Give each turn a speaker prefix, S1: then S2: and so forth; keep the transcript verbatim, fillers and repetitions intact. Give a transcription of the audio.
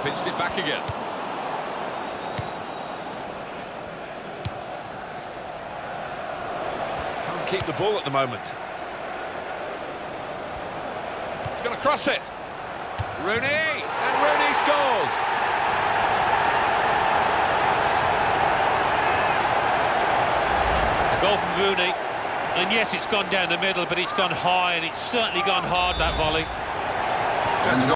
S1: Pitched it back again.
S2: Can't keep the ball at the moment.
S1: Going to cross it. Rooney, and Rooney scores.
S3: A goal from Rooney, and yes, it's gone down the middle, but it's gone high, and it's certainly gone hard, that volley.
S4: And